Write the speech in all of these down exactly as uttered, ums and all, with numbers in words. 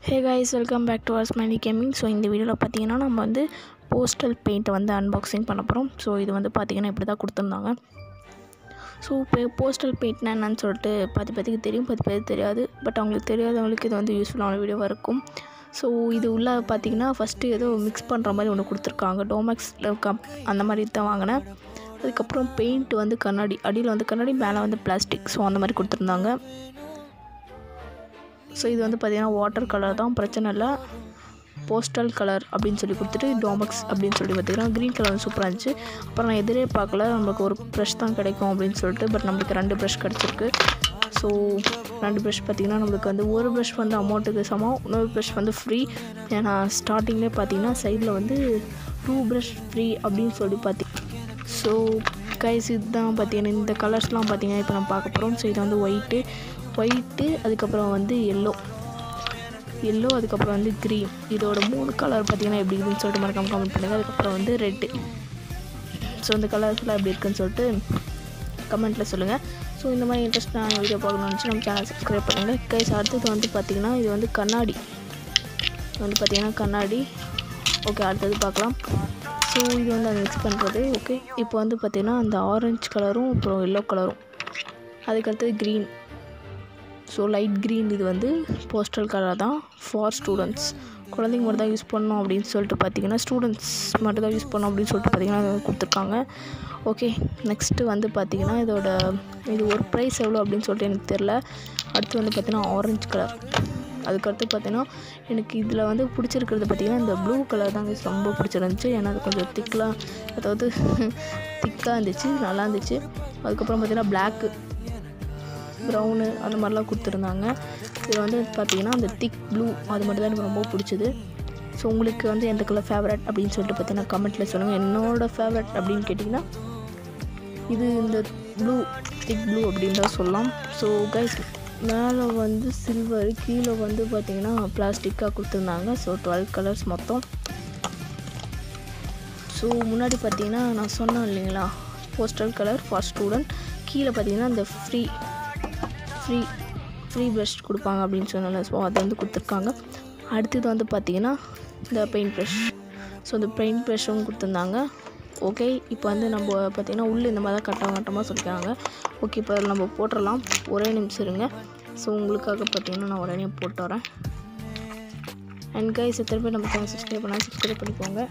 Hey guys, welcome back to our Smiley Gaming. So இந்த வீடியோவில் பார்த்தீங்கன்னா நம்ம வந்து போஸ்டல் பெயிண்ட்டை வந்து அன்பாக்சிங் பண்ண போகிறோம். ஸோ இது வந்து பார்த்திங்கன்னா இப்படி தான் கொடுத்துருந்தாங்க. ஸோ இப்போ போஸ்டல் பெயிண்ட்னா என்னன்னு சொல்லிட்டு பாதி பேருக்கு தெரியும், பாதி பேருக்கு தெரியாது. பட் அவங்களுக்கு தெரியாதவங்களுக்கு இது வந்து யூஸ்ஃபுல்லான வீடியோவாக இருக்கும். ஸோ இது உள்ளே பார்த்திங்கன்னா ஃபஸ்ட்டு ஏதோ மிக்ஸ் பண்ணுற மாதிரி ஒன்று கொடுத்துருக்காங்க. டோமேக்ஸில் கப் அந்த மாதிரி தான் வாங்கினேன். அதுக்கப்புறம் பெயிண்ட் வந்து கண்ணாடி, அடியில் வந்து கண்ணாடி, மேலே வந்து பிளாஸ்டிக். ஸோ அந்த மாதிரி கொடுத்துருந்தாங்க. ஸோ இது வந்து பார்த்திங்கன்னா வாட்டர் கலர் தான், பிரச்சனை இல்லை. போஸ்டல் கலர் அப்படின்னு சொல்லி கொடுத்துட்டு டோமக்ஸ் அப்படின்னு சொல்லி பார்த்திங்கன்னா க்ரீன் கலர் வந்து சூப்பராக இருந்துச்சு. அப்புறம் நான் எதிரே பார்க்கல, நம்மளுக்கு ஒரு ப்ரஷ் தான் கிடைக்கும் அப்படின்னு சொல்லிட்டு. பட் நம்மளுக்கு ரெண்டு ப்ரஷ் கிடச்சிருக்கு. ஸோ ரெண்டு ப்ரஷ் பார்த்திங்கன்னா நம்மளுக்கு வந்து ஒரு ப்ரஷ் வந்து அமௌண்ட்டுக்கு சமம், இன்னொரு ப்ரஷ் வந்து ஃப்ரீ. ஏன்னா ஸ்டார்டிங்லேயே பார்த்திங்கன்னா சைடில் வந்து டூ ப்ரஷ் ஃப்ரீ அப்படின்னு சொல்லி பார்த்தி. ஸோ கைஸ் இதுதான் பார்த்திங்கன்னா இந்த கலர்ஸ்லாம் பார்த்திங்கன்னா இப்போ நம்ம பார்க்க போகிறோம். ஸோ இது வந்து ஒயிட்டு ஒயிட்டு அதுக்கப்புறம் வந்து எல்லோ எல்லோ அதுக்கப்புறம் வந்து க்ரீன். இதோட மூணு கலர் பார்த்திங்கன்னா எப்படி இருக்குதுன்னு சொல்லிட்டு மறக்காம கமெண்ட் பண்ணுங்கள். அதுக்கப்புறம் வந்து ரெட்டு. ஸோ இந்த கலர்ஸ்லாம் எப்படி இருக்குதுன்னு சொல்லிட்டு கமெண்ட்டில் சொல்லுங்கள். ஸோ இந்த மாதிரி இன்ட்ரெஸ்டான வீடியோ பார்க்கணும்னு நினச்சி நம்ம சேனல் சப்ஸ்கிரைப் பண்ணுங்கள். கைஸ் அடுத்தது வந்து பார்த்திங்கன்னா இது வந்து கண்ணாடி வந்து பார்த்திங்கன்னா கண்ணாடி. ஓகே, அடுத்தது பார்க்கலாம். ஸோ இது வந்து அதை மிக்ஸ் பண்ணுறது. ஓகே, இப்போ வந்து பார்த்திங்கன்னா அந்த ஆரஞ்சு கலரும் அப்புறம் எல்லோ கலரும், அதுக்கடுத்தது க்ரீன். ஸோ லைட் க்ரீன் இது வந்து போஸ்டல் கலர் தான் ஃபார் ஸ்டூடெண்ட்ஸ். குழந்தைங்க மட்டும் தான் யூஸ் பண்ணணும் அப்படின்னு சொல்லிட்டு பார்த்திங்கன்னா ஸ்டூடெண்ட்ஸ் மட்டும் தான் யூஸ் பண்ணணும் அப்படின்னு சொல்லிட்டு பார்த்திங்கன்னா அதை கொடுத்துருக்காங்க. ஓகே, நெக்ஸ்ட்டு வந்து பார்த்திங்கன்னா இதோட இது ஒரு ப்ரைஸ் எவ்வளோ அப்படின்னு சொல்லிட்டு எனக்கு தெரில. அடுத்து வந்து பார்த்திங்கன்னா ஆரஞ்சு கலர். அதுக்கடுத்து பார்த்திங்கன்னா எனக்கு இதில் வந்து பிடிச்சிருக்கிறது பார்த்திங்கன்னா இந்த ப்ளூ கலர் தாங்க ரொம்ப பிடிச்சிருந்துச்சி. ஏன்னா அது கொஞ்சம் திக்கெலாம், அதாவது திக்காக இருந்துச்சு, நல்லா இருந்துச்சு. அதுக்கப்புறம் பார்த்திங்கன்னா பிளாக்கு, ப்ரௌனு அந்த மாதிரிலாம் கொடுத்துருந்தாங்க. இதில் வந்து பார்த்திங்கன்னா அந்த திக் ப்ளூ அது மட்டும் தான் எனக்கு ரொம்ப பிடிச்சிது. ஸோ உங்களுக்கு வந்து எந்த கலர் ஃபேவரட் அப்படின்னு சொல்லிட்டு பார்த்தீங்கன்னா கமெண்ட்டில் சொல்லுங்கள். என்னோடய ஃபேவரட் அப்படின்னு கேட்டிங்கன்னா இது இந்த ப்ளூ, திக் ப்ளூ அப்படின்னு தான் சொல்லலாம். ஸோ கைஸ் மேலே வந்து சில்வர், கீழே வந்து பார்த்திங்கன்னா பிளாஸ்டிக்காக கொடுத்துருந்தாங்க. ஸோ டுவெல் கலர்ஸ் மொத்தம். ஸோ முன்னாடி பார்த்திங்கன்னா நான் சொன்னேன் இல்லைங்களா, போஸ்டல் கலர் ஃபார் ஸ்டூடெண்ட். கீழே பார்த்திங்கன்னா இந்த ஃப்ரீ ஃப்ரீ ஃப்ரீ ப்ரஷ் கொடுப்பாங்க அப்படின்னு சொன்னால. ஸோ அதை வந்து கொடுத்துருக்காங்க. அடுத்தது வந்து பார்த்திங்கன்னா இந்த பெயிண்ட் ப்ரஷ். ஸோ இந்த பெயிண்ட் ப்ரஷ்ஷும் கொடுத்துருந்தாங்க. ஓகே, இப்போ வந்து நம்ம பார்த்திங்கன்னா உள்ளே இந்த மாதிரி தான் கட்டம் கட்டமாக சொல்லிக்கிறாங்க. ஓகே, இப்போ நம்ம போட்டுடலாம். ஒரே நிமிஷம் இருங்க. ஸோ உங்களுக்காக பார்த்திங்கன்னா நான் ஒரே நிமிஷம் போட்டு வரேன். அண்ட் கைஸ் எத்தனை பேர் நம்ம சேனல் சப்ஸ்கிரைப் பண்ணால் சப்ஸ்கிரைப் பண்ணிக்கோங்க.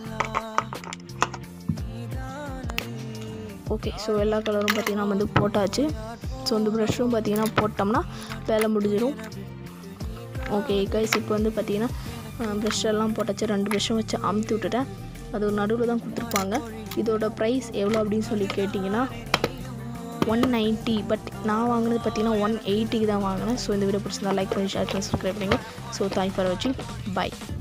ஓகே, ஸோ எல்லா கலரும் பார்த்திங்கன்னா வந்து போட்டாச்சு. ஸோ இந்த ப்ரஷ்ஷும் பார்த்திங்கன்னா போட்டோம்னா வேலை முடிஞ்சிடும். ஓகே கைஸ், இப்போ வந்து பார்த்திங்கன்னா ப்ரஷ் எல்லாம் போட்டாச்சு. ரெண்டு ப்ரஷ்ஷும் வச்சு அமுத்தி விட்டுட்டேன். அது ஒரு நடுவில் தான் கொடுத்துருப்பாங்க. இதோட ப்ரைஸ் எவ்வளோ அப்படின்னு சொல்லி கேட்டிங்கன்னா ஒன் நைன்ட்டி. பட் நான் வாங்கினது பார்த்திங்கன்னா ஒன் எயிட்டிக்கு தான் வாங்கினேன். ஸோ இந்த வீடியோ பிடிச்சிருந்தா லைக் பண்ணி ஷேர் பண்ணி சப்ஸ்கிரைப் பண்ணுங்கள். ஸோ தேங்க்ஸ் ஃபார் வாட்சிங். பை.